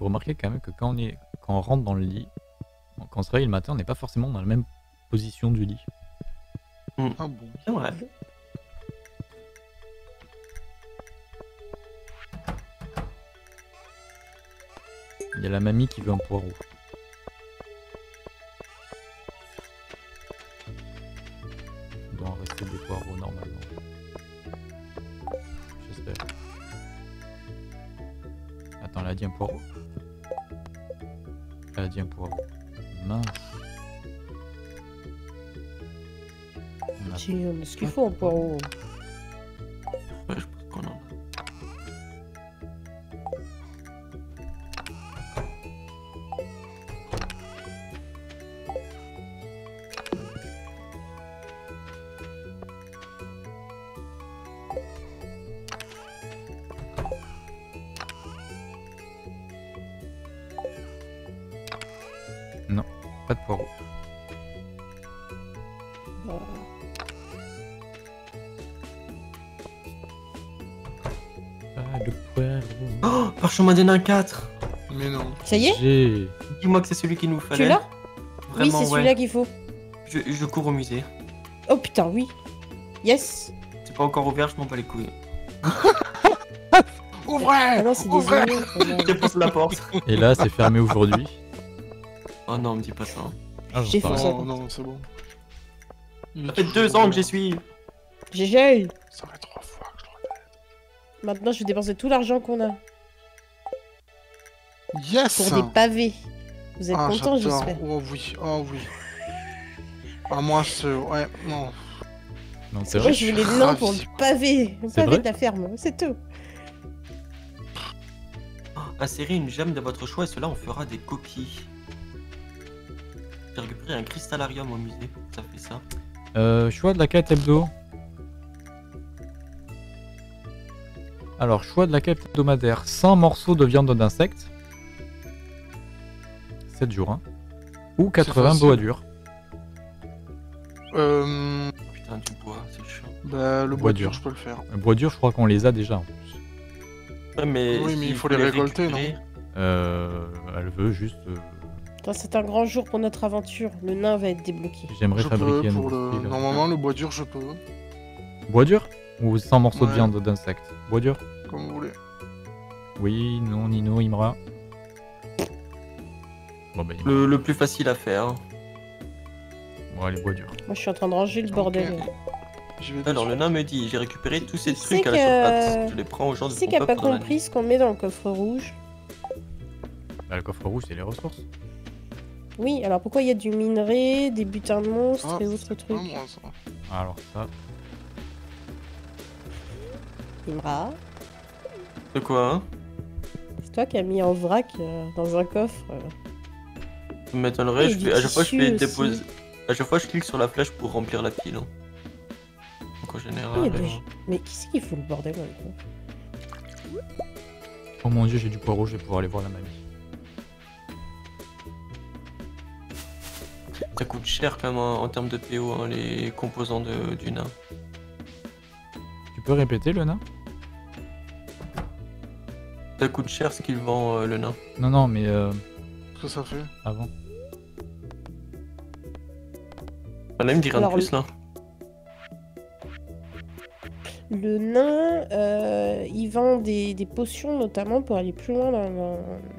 faut remarquer quand même que quand on rentre dans le lit, quand on se réveille le matin, on n'est pas forcément dans la même position du lit. Ah bon. C'est vrai. Il y a la mamie qui veut un poireau. Il doit en rester des poireaux normalement. J'espère. Attends, elle a dit un poireau? Elle a dit un poireau. Mince. On a- Si, on a ce qu'il faut en poireau. Ouais, je pense qu'on en a. Non, pas de poireau. Pas de poireau. Oh, Parchemin des Nains 4. Mais non. Ça y est? J'ai... Dis-moi que c'est celui qu'il nous fallait. Tu l'as? Oui, Vraiment, c'est celui-là qu'il faut. Je cours au musée. Oh putain, oui. Yes. C'est pas encore ouvert, je m'en bats les couilles. Ouvrez! Ah non, c'est des Ouvrez! oignons. Je dépose la porte. Et là, c'est fermé aujourd'hui. Oh non, me dis pas ça. Ah, j'en J'ai sais fait rien. ça. Non, non, c'est bon. Ça fait 2 ans que j'y suis. GG. Ça fait 3 fois que je le répète. Maintenant, je vais dépenser tout l'argent qu'on a Yes! pour des pavés. Vous êtes Ah, contents, j'adore. j'espère. Oh oui, oh oui. Ah, moi, ouais, non. Non, c'est Moi, vrai. je voulais le nom pour le pavé. Le C'est pavé vrai de la ferme, c'est tout. Insérez une gemme de votre choix et cela on fera des copies. J'ai récupéré un cristallarium au musée, ça fait ça. Choix de la quête hebdo. Alors, choix de la quête hebdomadaire. 100 morceaux de viande d'insectes. 7 jours, hein. Ou 80 facile. bois durs. Putain, du bois, c'est chiant. Bah, le Bois bois dur. dur, je peux le faire. Bois durs, je crois qu'on les a déjà en plus. Ouais, mais Oui, mais s'il il faut les récolter, récupérer- Elle veut juste... Attends, c'est un grand jour pour notre aventure. Le nain va être débloqué. J'aimerais Je peux, fabriquer un pour nouveau le... style. Normalement, le bois dur, je peux. Bois dur? Ou 100 morceaux de Ouais. viande d'insectes? Bois dur? Comme vous voulez. Oui, non, Nino, Imra. Bon, bah, Imra. Le plus facile à faire. Bon, allez, bois dur. Moi, je suis en train de ranger le bordel. J'y vais Alors le dessus. nain me dit, j'ai récupéré tous ces Qui trucs c'est à la que- surface. Je les prends aux gens de Qui c'est mon qui a pas peuple dans la compris nuit. ce qu'on met dans le coffre rouge? Bah, le coffre rouge, c'est les ressources. Oui, alors pourquoi il y a du minerai, des butins de monstres Ah, et autres Ah, trucs? moi, ça. Alors, ça... Imra, De quoi hein? c'est toi qui as mis en vrac dans un coffre. Ça m'étonnerait, Et je du fais- à chaque fois je tissu fais aussi. dépose. À chaque fois je clique sur la flèche pour remplir la pile. Hein. Donc en général. Il y a des- Mais qui c'est qui fout le bordel dans le coffre? Oh mon dieu, j'ai du poireau, je vais pouvoir aller voir la mamie. Ça coûte cher quand même en termes de PO, hein, les composants du nain. Tu peux répéter le nain? Ça coûte cher ce qu'il vend le nain. Non, non, mais Ce que ça fait. avant. On a me dire un de Alors, plus là. Le nain, il vend des potions notamment pour aller plus loin dans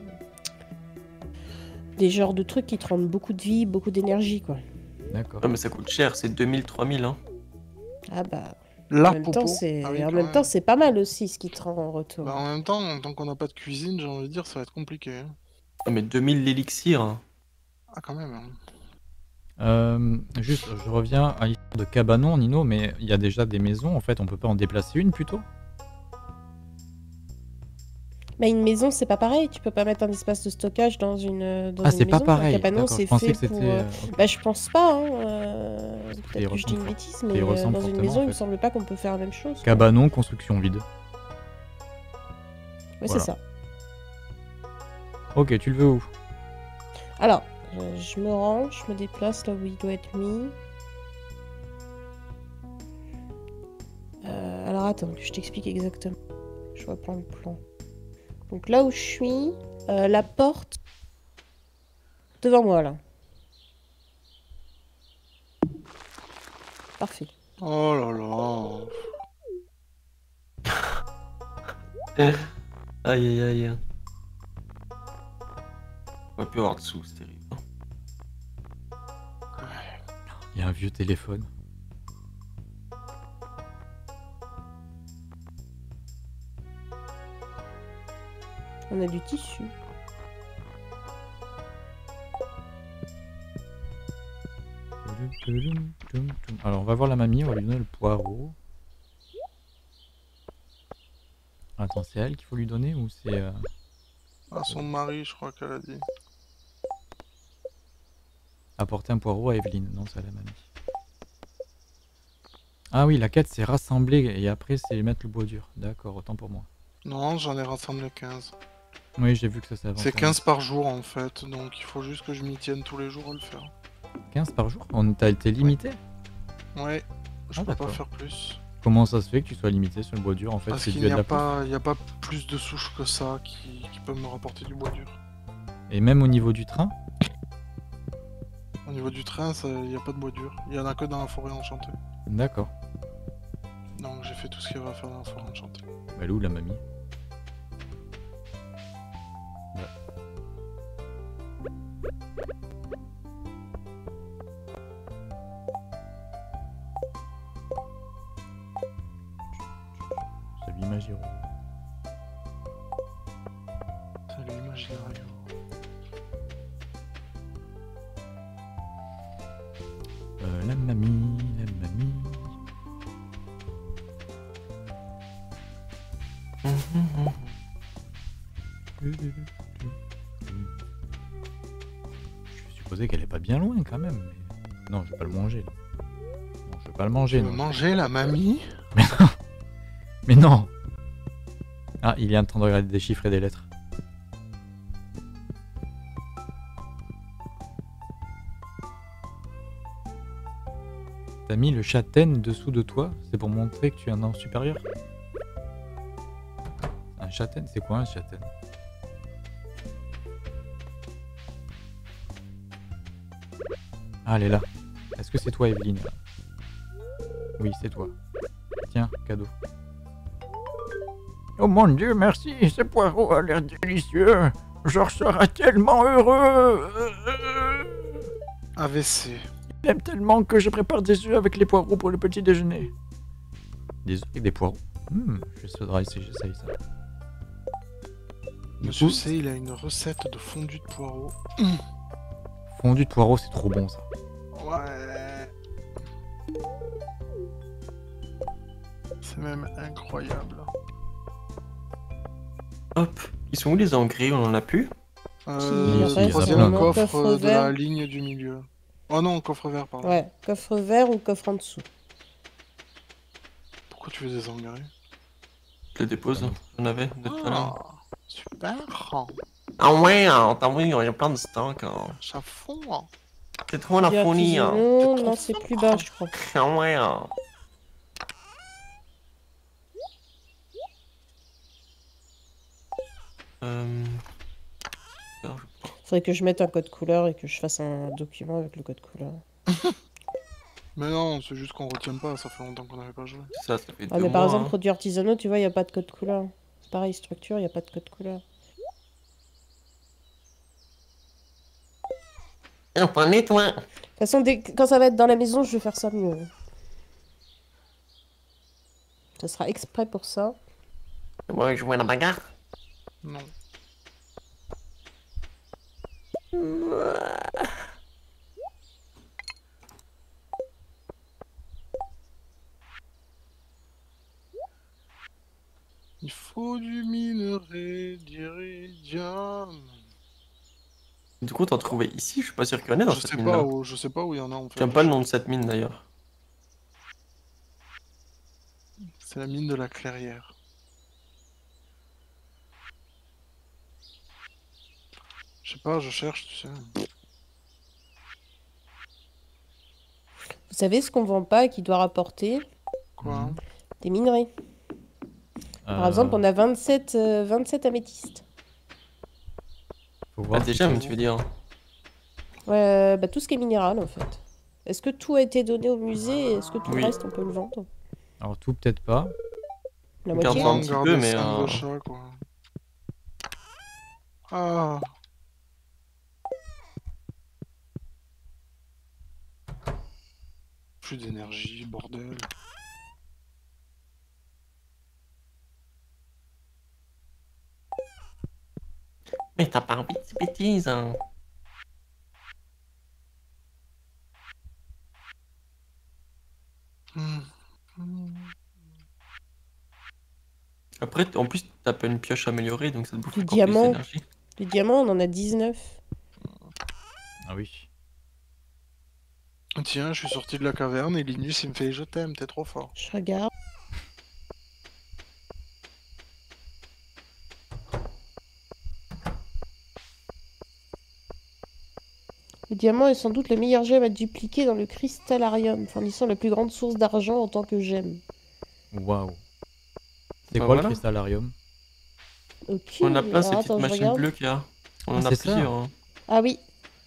des genres de trucs qui te rendent beaucoup de vie, beaucoup d'énergie, quoi. D'accord. Ouais, mais ça coûte cher, c'est 2000-3000 hein. Ah bah, La en même temps, c'est Ah oui, en quand même même. temps, c'est pas mal aussi ce qui te rend en retour. Bah, en même temps, tant qu'on n'a pas de cuisine, j'ai envie de dire, ça va être compliqué. Hein. Ouais, mais 2000 l'élixir. Hein. Ah, quand même. Hein. Juste, je reviens à l'histoire de cabanon, Nino, mais il y a déjà des maisons, en fait, on peut pas en déplacer une plutôt? Bah, une maison, c'est pas pareil. Tu peux pas mettre un espace de stockage dans une Ah, une c'est pas maison. pareil. Un cabanon, D'accord, c'est je pensais fait que pour. c'était. Bah, je pense pas. Hein, Il peut-être que je dis une ressemble bêtise, il mais ressemble dans une fortement, maison, en il me fait. semble pas qu'on peut faire la même chose. quoi. Cabanon, construction vide. Ouais, voilà. c'est ça. Ok, tu le veux où? Alors, je me range, je me déplace là où il doit être mis. Alors attends, que je t'explique exactement. Je reprends le plan. Donc là où je suis, la porte devant moi, là. Parfait. Oh là là. Aïe aïe aïe. On va plus avoir de sous, c'est terrible. Il y a un vieux téléphone. On a du tissu. Alors on va voir la mamie, on va lui donner le poireau. Attends, c'est elle qu'il faut lui donner ou c'est... À son mari, je crois qu'elle a dit. Apporter un poireau à Evelyne? Non, c'est à la mamie. Ah oui, la quête c'est rassembler et après c'est mettre le bois dur. D'accord, autant pour moi. Non, j'en ai rassemblé 15. Oui, j'ai vu que ça s'avance. C'est 15 par jour en fait, donc il faut juste que je m'y tienne tous les jours à le faire. 15 par jour? T'as été limité? Ouais, je Ah, peux pas d'accord. faire plus. Comment ça se fait que tu sois limité sur le bois dur en fait? Parce C'est qu'il dû n'y à de a la pousse. pas, il y a pas plus de souches que ça qui peuvent me rapporter du bois dur. Et même au niveau du train? Au niveau du train, il n'y a pas de bois dur. Il y en a que dans la forêt enchantée. D'accord. Donc j'ai fait tout ce qu'il y avait à faire dans la forêt enchantée. Bah, elle est où la mamie? Salut Magiro. Salut Imaginario. La mamie, la mamie. Je supposais qu'elle est pas bien loin quand même. Mais... Non, je vais pas le manger. Là. Non, je vais pas le manger. Tu veux Non. manger la mamie? Mais non. Ah, il est en train de regarder des chiffres et des lettres. T'as mis le châtaigne dessous de toi? C'est pour montrer que tu es un ange supérieur? Un châtaigne? C'est quoi un châtaigne? Ah, elle est là. Est-ce que c'est toi, Evelyne? Oui, c'est toi. Tiens, cadeau. Oh mon Dieu, merci. Ce poireau a l'air délicieux. Je serai tellement heureux. AVC. Il aime tellement que je prépare des œufs avec les poireaux pour le petit déjeuner. Des œufs avec des poireaux. Je faudra essayer, j'essaye ça. Du Monsieur coup, C, il a une recette de fondu de poireaux. fondu de poireaux, c'est trop bon ça. Ouais. C'est même incroyable. Hop, ils sont où les engrais? On en a plus? il reste Troisième un coffre coffre de la vert. ligne du milieu. Oh non, coffre vert, pardon. Ouais, coffre vert ou coffre en dessous. Pourquoi tu veux des engrais? Je les dépose, hein. J'en avais de tout à l'heure. Ah, super. Ah ouais, t'as vu, il y a plein de stock. Hein. Ça fond. C'est trop la Puis fournie. Hein. artisanaux, C'est trop non, c'est plus bas, je crois. Ah ouais. Hein. Faudrait que je mette un code couleur et que je fasse un document avec le code couleur. Mais non, c'est juste qu'on retient pas, ça fait longtemps qu'on n'avait pas joué. Ça fait Ah, 2 mais mois. par exemple, Hein. produits artisanaux, tu vois, il n'y a pas de code couleur. C'est pareil, structure, il n'y a pas de code couleur. Enfin, nettoie. De toute façon, quand ça va être dans la maison, je vais faire ça mieux. Ça sera exprès pour ça. Ouais, jouer à la bagarre. Non. Il faut du minerai d'iridium. Du coup, t'en trouvais ici? Je suis pas sûr qu'il y en ait dans Je cette sais mine pas là. où, je sais pas où il y en a en fait. J'aime pas le nom de cette mine d'ailleurs. C'est la mine de la Clairière. Je sais pas, je cherche, tu sais. Vous savez ce qu'on vend pas et qui doit rapporter? Quoi? Des minerais. Par exemple, on a 27 améthystes. Faut Ah, voir des si gemmes, c'est- tu veux dire? Ouais, bah tout ce qui est minéral en fait. Est-ce que tout a été donné au musée et est-ce que tout le Oui. reste on peut le vendre? Alors tout peut-être pas. La Garde-en moitié? un petit peu, mais, 5 achats, quoi. Ah, plus d'énergie, bordel. Mais t'as pas envie de ces bêtises, hein. Hmm. Hmm. Après, en plus, t'as pas une pioche améliorée, donc ça te bouffe Du encore plus diamant. d'énergie. Du diamant, on en a 19. Ah oui. Tiens, je suis sorti de la caverne et Linus il me fait je t'aime, t'es trop fort. Je regarde. Le diamant est sans doute le meilleur gemme à dupliquer dans le cristallarium, fournissant la plus grande source d'argent en tant que gemme. Waouh. C'est Bah quoi voilà. le cristallarium? Ok, On a plein ces alors petites attends, je machines regarde. bleues qu'il y a. On Ah, en a c'est ça. plusieurs. Hein. Ah oui.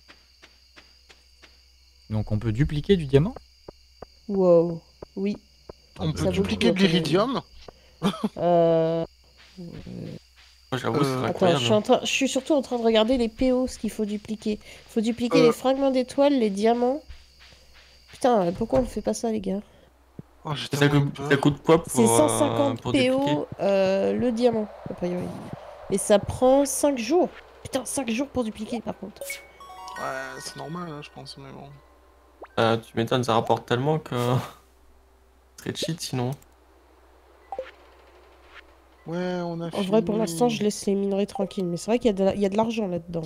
Donc on peut dupliquer du diamant? Wow. Oui. Ah On bah, peut ça vaut le dupliquer coup, de à ton avis. l'iridium. Euh... Moi, j'avoue, c'est Attends, Attends, incroyable. je suis surtout en train de regarder les PO, ce qu'il faut dupliquer. Il faut dupliquer Euh. les fragments d'étoiles, les diamants. Putain, pourquoi on fait pas ça, les gars? Oh, j'ai Ça tellement coûte, ça peur. coûte quoi C'est 150 pour dupliquer? PO le diamant, a priori. Et ça prend 5 jours. Putain, 5 jours pour dupliquer, par contre. Ouais, c'est normal, hein, je pense, mais bon. Tu m'étonnes, ça rapporte tellement que... Ce serait cheat sinon. Ouais, on a En fini. vrai, pour l'instant, je laisse les minerais tranquilles. Mais c'est vrai qu'il y a de l'argent là-dedans.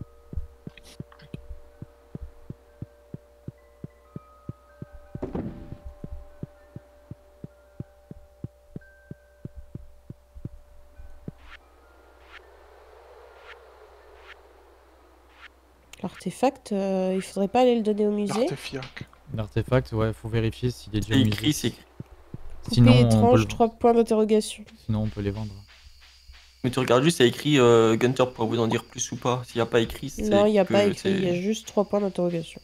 L'artefact, il faudrait pas aller le donner au musée. L'artefiac. L'artefact, ouais, faut vérifier s'il est déjà C'est au écrit, musée. c'est écrit. Coupé Sinon, on peut étrange, le... 3 points d'interrogation. Sinon, on peut les vendre. Mais tu regardes juste, c'est écrit Gunter pour vous en dire plus ou pas. S'il n'y a pas écrit, Non, c'est il n'y a pas que écrit, il y a juste 3 points d'interrogation.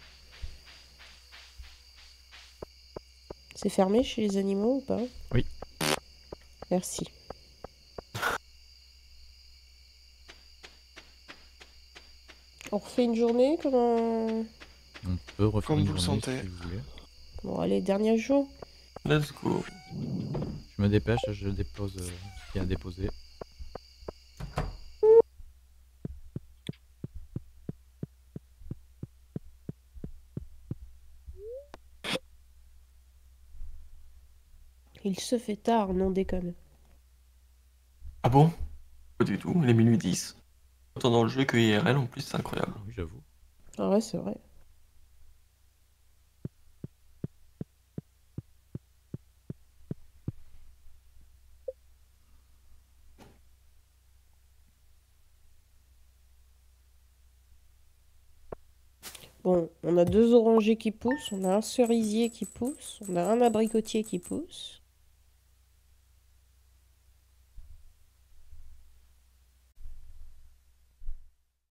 C'est fermé chez les animaux ou pas? Oui. Merci. On refait une journée? Comment... On peut refaire Comme une vous le journée sentez. si vous voulez. Bon, allez, dernier jour. Let's go. Je me dépêche, je dépose ce qu'il y a à déposer. Il se fait tard, non déconne. Ah bon? Pas du tout, il est minuit 10. Autant dans le jeu que IRL en plus, c'est incroyable. Oui, j'avoue. Ah ouais, c'est vrai. Bon, on a 2 orangers qui poussent, on a un cerisier qui pousse, on a un abricotier qui pousse.